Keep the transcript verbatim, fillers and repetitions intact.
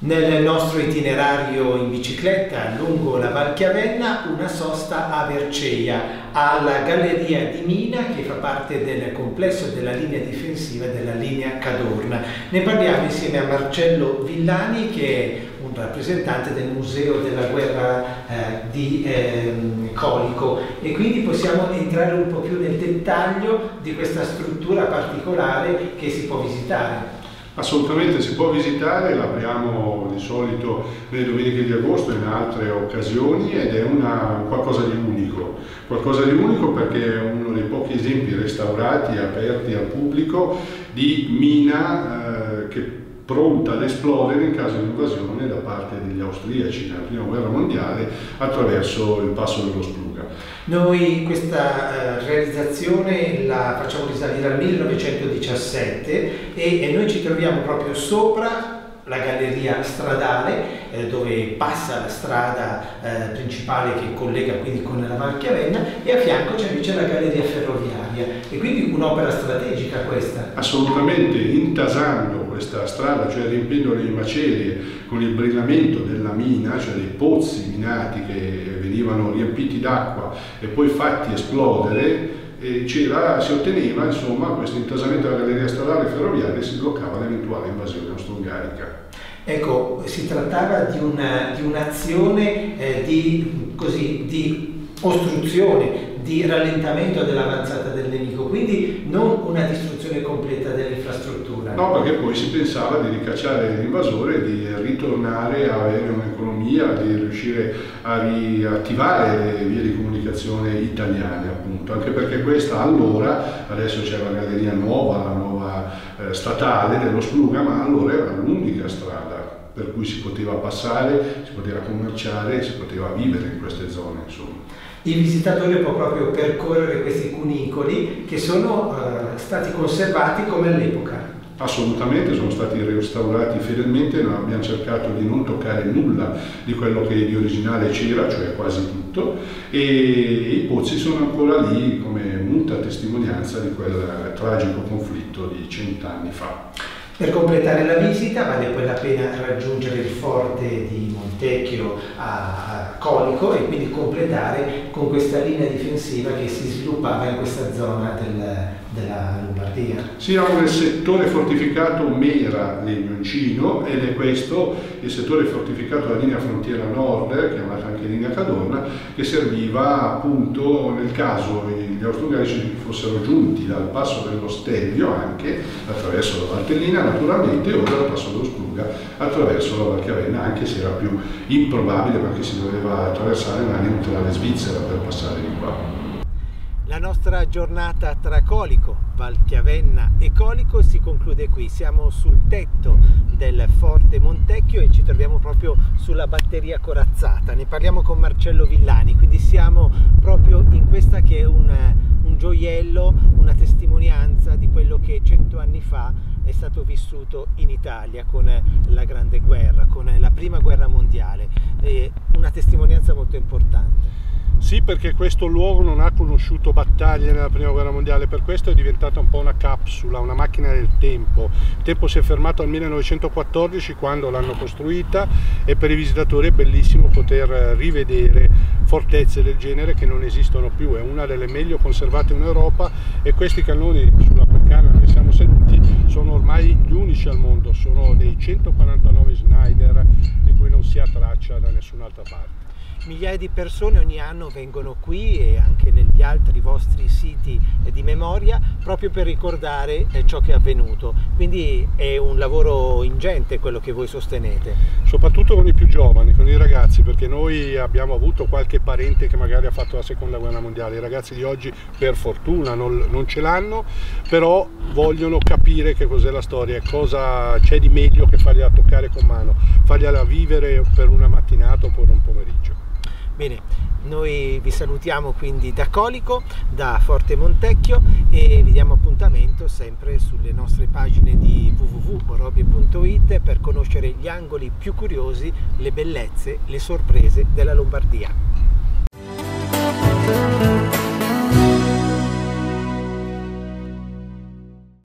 Nel nostro itinerario in bicicletta lungo la Val Chiavenna, una sosta a Verceia, alla Galleria di Mina, che fa parte del complesso della linea difensiva della linea Cadorna. Ne parliamo insieme a Marcello Villani, che è un rappresentante del Museo della Guerra eh, di eh, Colico, e quindi possiamo entrare un po' più nel dettaglio di questa struttura particolare che si può visitare. Assolutamente, si può visitare, l'apriamo di solito nelle domeniche di agosto e in altre occasioni, ed è una, qualcosa di unico, qualcosa di unico perché è uno dei pochi esempi restaurati e aperti al pubblico di mina eh, che pronta ad esplodere in caso di invasione da parte degli austriaci nella prima guerra mondiale attraverso il passo dello Spluga. Noi questa eh, realizzazione la facciamo risalire al millenovecentodiciassette e, e noi ci troviamo proprio sopra la galleria stradale eh, dove passa la strada eh, principale che collega quindi con la Val Chiavenna, e a fianco c'è invece la galleria ferroviaria, e quindi un'opera strategica questa. Assolutamente, intasando questa strada, cioè riempiendo le macerie con il brillamento della mina, cioè dei pozzi minati che venivano riempiti d'acqua e poi fatti esplodere, e c'era, si otteneva insomma questo intasamento della galleria stradale ferroviaria e si bloccava l'eventuale invasione austro-ungarica. Ecco, si trattava di una, di un'azione eh, di, così, di ostruzione, di rallentamento dell'avanzata del nemico, quindi non una distruzione completa dell'infrastruttura. No, perché poi si pensava di ricacciare l'invasore, di ritornare a avere un'economia, di riuscire a riattivare le vie di comunicazione italiane, appunto, anche perché questa allora, adesso c'è la galleria nuova, la nuova eh, statale dello Spluga, ma allora era l'unica strada per cui si poteva passare, si poteva commerciare, si poteva vivere in queste zone, insomma. Il visitatore può proprio percorrere questi cunicoli che sono eh, stati conservati come all'epoca. Assolutamente, sono stati restaurati fedelmente, noi abbiamo cercato di non toccare nulla di quello che di originale c'era, cioè quasi tutto, e i pozzi sono ancora lì come munta testimonianza di quel tragico conflitto di cent'anni fa. Per completare la visita vale poi la pena raggiungere il forte di Montecchio a Colico e quindi completare con questa linea difensiva che si sviluppava in questa zona del, della Lombardia. Siamo nel settore fortificato Mera Legnioncino, ed è questo il settore fortificato della linea frontiera nord, chiamata anche linea Cadorna, che serviva appunto nel caso gli austro-ungarici fossero giunti dal passo dello Stelvio, anche attraverso la Valtellina naturalmente, o dal passo dello Spluga attraverso la Val Chiavenna, anche se era più improbabile perché si doveva attraversare una neutrale svizzera per passare di qua. La nostra giornata tra Colico, Val Chiavenna e Colico si conclude qui. Siamo sul tetto del Forte Montecchio e ci troviamo proprio sulla batteria corazzata. Ne parliamo con Marcello Villani, quindi siamo proprio in questa che è un, un gioiello, una testimonianza di quello che cento anni fa è stato vissuto in Italia con la Grande Guerra, con la Prima Guerra Mondiale. È una testimonianza molto importante. Sì, perché questo luogo non ha conosciuto battaglie nella Prima Guerra Mondiale, per questo è diventata un po' una capsula, una macchina del tempo. Il tempo si è fermato al millenovecentoquattordici quando l'hanno costruita, e per i visitatori è bellissimo poter rivedere fortezze del genere che non esistono più. È una delle meglio conservate in Europa, e questi cannoni sulla Peccana dove siamo seduti sono ormai gli unici al mondo, sono dei centoquarantanove Schneider di cui non si ha traccia da nessun'altra parte. Migliaia di persone ogni anno vengono qui e anche negli altri vostri siti di memoria proprio per ricordare ciò che è avvenuto, quindi è un lavoro ingente quello che voi sostenete. Soprattutto con i più giovani, con i ragazzi, perché noi abbiamo avuto qualche parente che magari ha fatto la seconda guerra mondiale. I ragazzi di oggi per fortuna non, non ce l'hanno, però vogliono capire che cos'è la storia, cosa c'è di meglio che fargliela toccare con mano, fargliela vivere per una mattinata o per un pomeriggio. Bene, noi vi salutiamo quindi da Colico, da Forte Montecchio, e vi diamo appuntamento sempre sulle nostre pagine di w w w punto orobie punto it per conoscere gli angoli più curiosi, le bellezze, le sorprese della Lombardia.